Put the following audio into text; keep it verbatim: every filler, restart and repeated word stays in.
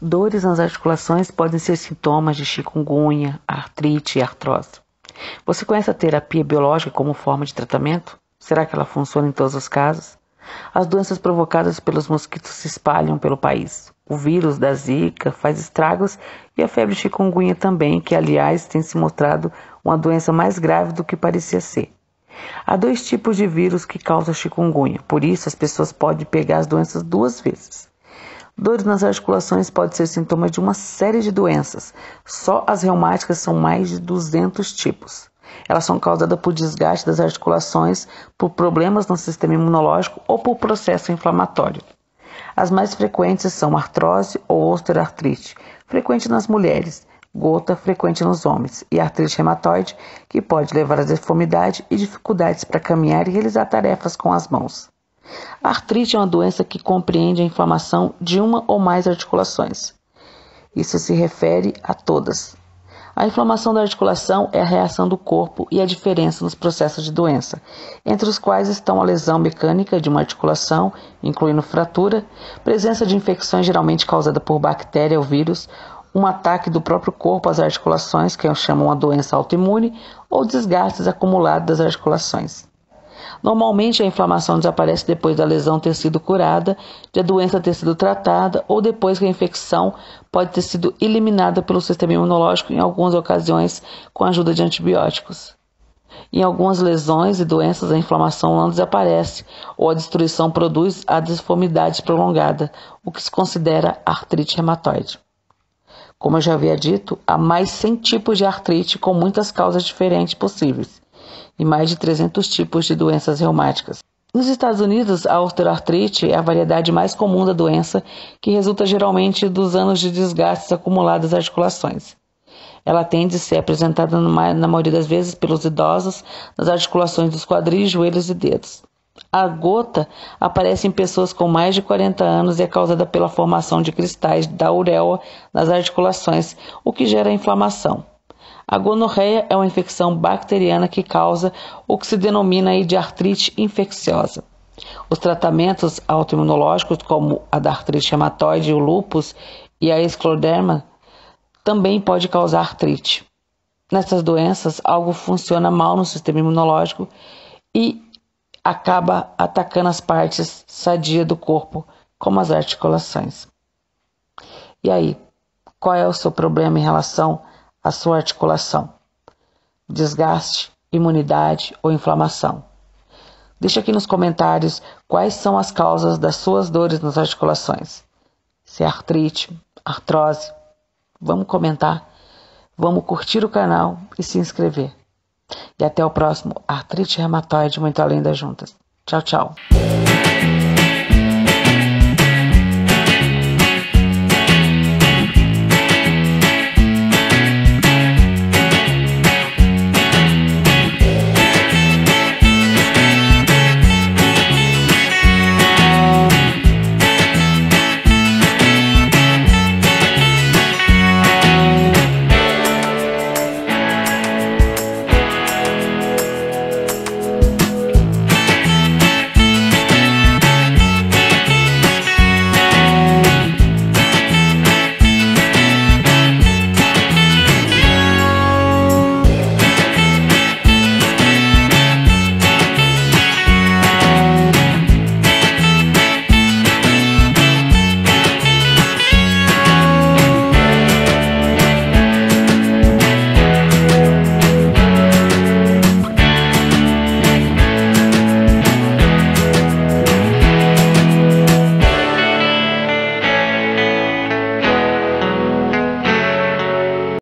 Dores nas articulações podem ser sintomas de chikungunya, artrite e artrose. Você conhece a terapia biológica como forma de tratamento? Será que ela funciona em todos os casos? As doenças provocadas pelos mosquitos se espalham pelo país. O vírus da Zika faz estragos e a febre chikungunya também, que aliás tem se mostrado uma doença mais grave do que parecia ser. Há dois tipos de vírus que causam chikungunya, por isso as pessoas podem pegar as doenças duas vezes. Dores nas articulações podem ser sintomas de uma série de doenças. Só as reumáticas são mais de duzentos tipos. Elas são causadas por desgaste das articulações, por problemas no sistema imunológico ou por processo inflamatório. As mais frequentes são artrose ou osteoartrite, frequente nas mulheres, gota, frequente nos homens, e artrite reumatoide, que pode levar a deformidade e dificuldades para caminhar e realizar tarefas com as mãos. A artrite é uma doença que compreende a inflamação de uma ou mais articulações. Isso se refere a todas. A inflamação da articulação é a reação do corpo e a diferença nos processos de doença, entre os quais estão a lesão mecânica de uma articulação, incluindo fratura, presença de infecções geralmente causada por bactéria ou vírus, um ataque do próprio corpo às articulações, que chamam uma doença autoimune, ou desgastes acumulados das articulações. Normalmente a inflamação desaparece depois da lesão ter sido curada, de a doença ter sido tratada ou depois que a infecção pode ter sido eliminada pelo sistema imunológico em algumas ocasiões com a ajuda de antibióticos. Em algumas lesões e doenças a inflamação não desaparece ou a destruição produz a deformidade prolongada, o que se considera artrite reumatoide. Como eu já havia dito, há mais cem tipos de artrite com muitas causas diferentes possíveis e mais de trezentos tipos de doenças reumáticas. Nos Estados Unidos, a osteoartrite é a variedade mais comum da doença, que resulta geralmente dos anos de desgastes acumulados das articulações. Ela tende a ser apresentada na maioria das vezes pelos idosos nas articulações dos quadris, joelhos e dedos. A gota aparece em pessoas com mais de quarenta anos e é causada pela formação de cristais da ureola nas articulações, o que gera inflamação. A gonorreia é uma infecção bacteriana que causa o que se denomina aí de artrite infecciosa. Os tratamentos autoimunológicos, como a da artrite reumatoide, o lúpus e a escleroderma, também pode causar artrite. Nessas doenças, algo funciona mal no sistema imunológico e acaba atacando as partes sadias do corpo, como as articulações. E aí, qual é o seu problema em relação à sua articulação? Desgaste, imunidade ou inflamação? Deixa aqui nos comentários quais são as causas das suas dores nas articulações. Se é artrite, artrose, vamos comentar, vamos curtir o canal e se inscrever. E até o próximo Artrite Reumatoide Muito Além das Juntas. Tchau, tchau.